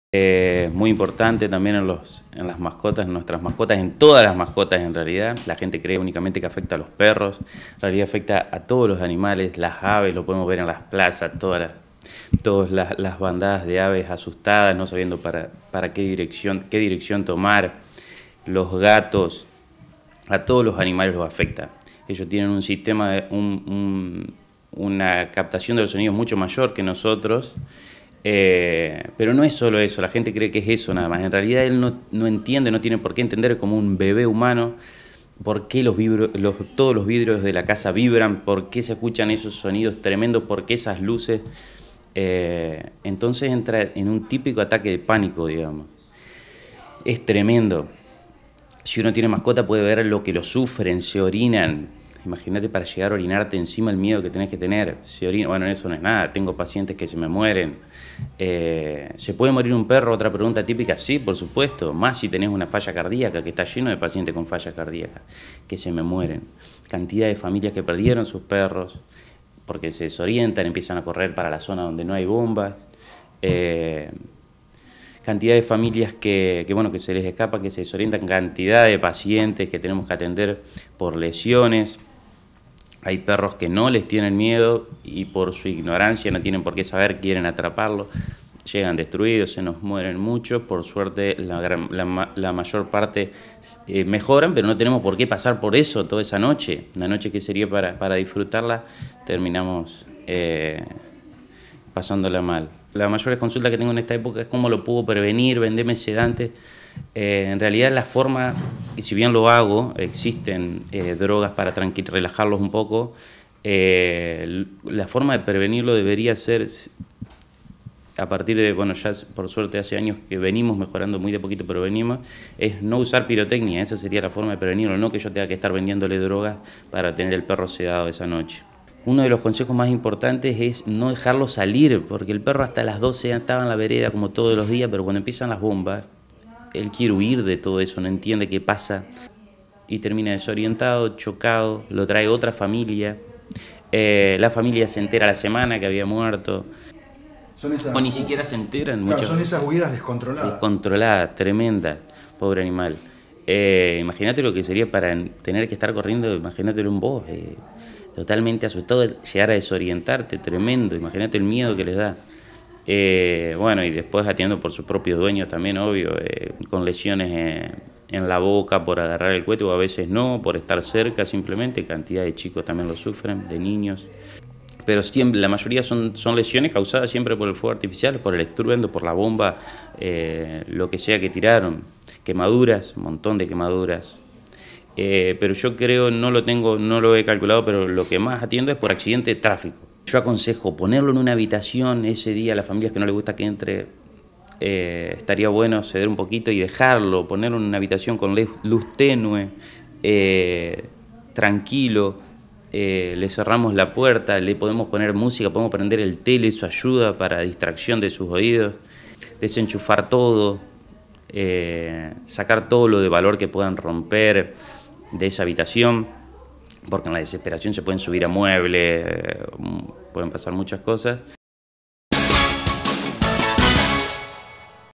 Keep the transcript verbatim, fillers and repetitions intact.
Eh, muy importante también en, los, en las mascotas, en nuestras mascotas, en todas las mascotas en realidad. La gente cree únicamente que afecta a los perros, en realidad afecta a todos los animales, las aves, lo podemos ver en las plazas, todas las, todas las, las bandadas de aves asustadas, no sabiendo para, para qué dirección, qué dirección tomar. Los gatos, a todos los animales los afecta. Ellos tienen un sistema, de, un, un, una captación de los sonidos mucho mayor que nosotros. Eh, pero no es solo eso, la gente cree que es eso nada más. En realidad él no, no entiende, no tiene por qué entender como un bebé humano por qué los vibro, los, todos los vidrios de la casa vibran, por qué se escuchan esos sonidos tremendos, por qué esas luces. Eh, entonces entra en un típico ataque de pánico, digamos. Es tremendo. Si uno tiene mascota puede ver lo que lo sufren, se orinan. Imagínate para llegar a orinarte encima el miedo que tenés que tener. Se orina, bueno, eso no es nada, tengo pacientes que se me mueren. Eh, ¿Se puede morir un perro? Otra pregunta típica, sí, por supuesto. Más si tenés una falla cardíaca, que está lleno de pacientes con falla cardíaca, que se me mueren. Cantidad de familias que perdieron sus perros porque se desorientan, empiezan a correr para la zona donde no hay bombas. Eh, cantidad de familias que, que, bueno, que se les escapa, que se desorientan, cantidad de pacientes que tenemos que atender por lesiones. Hay perros que no les tienen miedo y por su ignorancia no tienen por qué saber, quieren atraparlo. Llegan destruidos, se nos mueren muchos. Por suerte la, gran, la, la mayor parte eh, mejoran, pero no tenemos por qué pasar por eso toda esa noche. Una noche que sería para, para disfrutarla, terminamos eh, pasándola mal. La mayor consulta que tengo en esta época es cómo lo puedo prevenir, venderme sedante. Eh, en realidad la forma, y si bien lo hago, existen eh, drogas para relajarlos un poco, eh, la forma de prevenirlo debería ser, a partir de, bueno, ya por suerte hace años que venimos mejorando muy de poquito, pero venimos, es no usar pirotecnia. Esa sería la forma de prevenirlo, no que yo tenga que estar vendiéndole drogas para tener el perro sedado esa noche. Uno de los consejos más importantes es no dejarlo salir, porque el perro hasta las doce estaba en la vereda como todos los días, pero cuando empiezan las bombas, él quiere huir de todo eso, no entiende qué pasa y termina desorientado, chocado, lo trae otra familia. Eh, la familia se entera la semana que había muerto. Son esas, o ni siquiera se enteran. Claro, muchas, son esas huidas descontroladas. Descontroladas, tremendas, pobre animal. Eh, imagínate lo que sería para tener que estar corriendo, imagínatelo en vos, eh, totalmente asustado, llegar a desorientarte, tremendo, imagínate el miedo que les da. Eh, bueno, y después atiendo por sus propios dueños también, obvio, eh, con lesiones eh, en la boca por agarrar el cohete, o a veces no, por estar cerca simplemente. Cantidad de chicos también lo sufren, de niños. Pero siempre, la mayoría son, son lesiones causadas siempre por el fuego artificial, por el estruendo, por la bomba, eh, lo que sea que tiraron. Quemaduras, un montón de quemaduras. Eh, pero yo creo, no lo tengo, no lo he calculado, pero lo que más atiendo es por accidente de tráfico. Yo aconsejo ponerlo en una habitación ese día a las familias que no les gusta que entre. Eh, estaría bueno ceder un poquito y dejarlo, ponerlo en una habitación con luz tenue, eh, tranquilo. Eh, le cerramos la puerta, le podemos poner música, podemos prender el tele, eso ayuda para distracción de sus oídos. Desenchufar todo, eh, sacar todo lo de valor que puedan romper de esa habitación, porque en la desesperación se pueden subir a muebles, eh, pueden pasar muchas cosas.